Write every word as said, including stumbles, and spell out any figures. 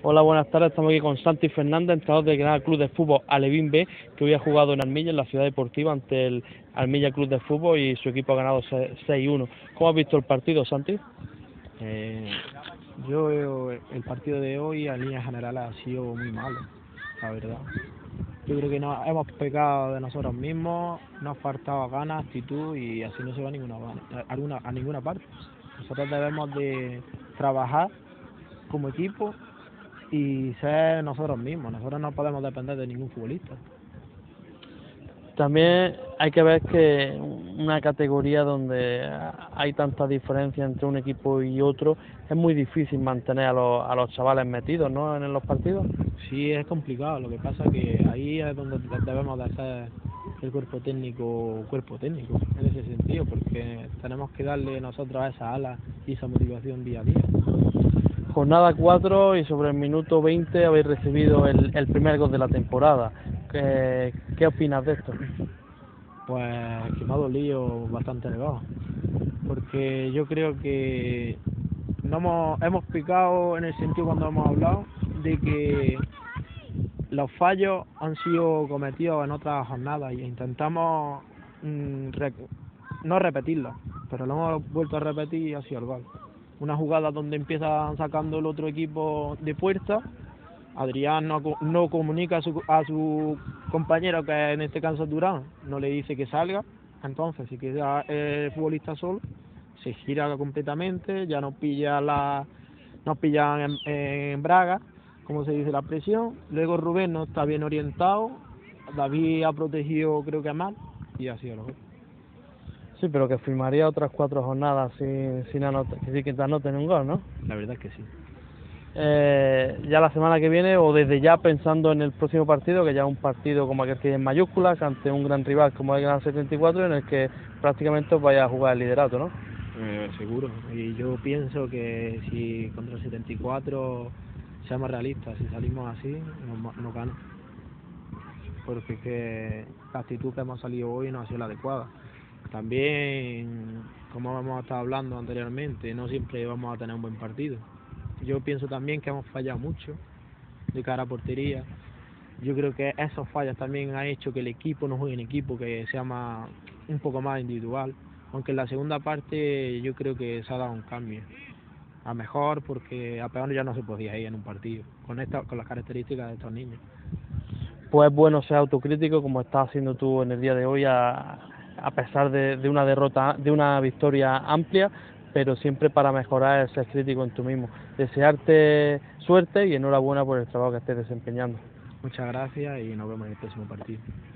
Hola, buenas tardes. Estamos aquí con Santi Fernández, entrenador del Granada Club de Fútbol Alevín B, que hoy ha jugado en Armilla, en la ciudad deportiva, ante el Armilla Club de Fútbol, y su equipo ha ganado seis uno. ¿Cómo has visto el partido, Santi? Eh, yo veo el partido de hoy a líneas generales ha sido muy malo, la verdad. Yo creo que no hemos pecado de nosotros mismos, nos ha faltado ganas, actitud y así no se va a ninguna, a, alguna, a ninguna parte. Nosotros debemos de trabajar como equipo y ser nosotros mismos. Nosotros no podemos depender de ningún futbolista. También hay que ver que una categoría donde hay tanta diferencia entre un equipo y otro, es muy difícil mantener a los, a los chavales metidos, ¿no?, en los partidos. Sí, es complicado. Lo que pasa es que ahí es donde debemos de hacer el cuerpo técnico, cuerpo técnico, en ese sentido, porque tenemos que darle nosotros a esa ala y esa motivación día a día. Jornada cuatro y sobre el minuto veinte habéis recibido el, el primer gol de la temporada. ¿Qué, qué opinas de esto? Pues que me ha dolido bastante elevado, porque yo creo que no hemos, hemos picado en el sentido cuando hemos hablado de que los fallos han sido cometidos en otras jornadas y intentamos mmm, rec no repetirlos, pero lo hemos vuelto a repetir y ha sido el gol. Una jugada donde empieza sacando el otro equipo de puerta, Adrián no, no comunica a su, a su compañero, que en este caso es Durán, no le dice que salga, entonces si queda el futbolista solo, se gira completamente, ya nos pilla la, nos pillan en, en braga, como se dice la presión. Luego Rubén no está bien orientado, David ha protegido creo que mal y ha sido lo que. Sí, pero que firmaría otras cuatro jornadas sin, sin anotar, que sí que te anoten un gol, ¿no? La verdad es que sí. Eh, ya la semana que viene, o desde ya pensando en el próximo partido, que ya es un partido como aquel que hay en mayúsculas, ante un gran rival como el Gran setenta y cuatro, en el que prácticamente os vaya a jugar el liderato, ¿no? Eh, seguro, y yo pienso que si contra el setenta y cuatro seamos realistas, si salimos así, nos, nos ganan, porque que la actitud que hemos salido hoy no ha sido la adecuada. También, como hemos estado hablando anteriormente, no siempre vamos a tener un buen partido. Yo pienso también que hemos fallado mucho de cara a portería. Yo creo que esos fallos también han hecho que el equipo no juegue en equipo, que sea más, un poco más individual. Aunque en la segunda parte yo creo que se ha dado un cambio a mejor, porque a peor ya no se podía ir en un partido con esta, con las características de estos niños. Pues es bueno ser autocrítico, como estás haciendo tú en el día de hoy, a, a pesar de, de una derrota, de una victoria amplia, pero siempre para mejorar es ser crítico en tú mismo. Desearte suerte y enhorabuena por el trabajo que estés desempeñando. Muchas gracias y nos vemos en el próximo partido.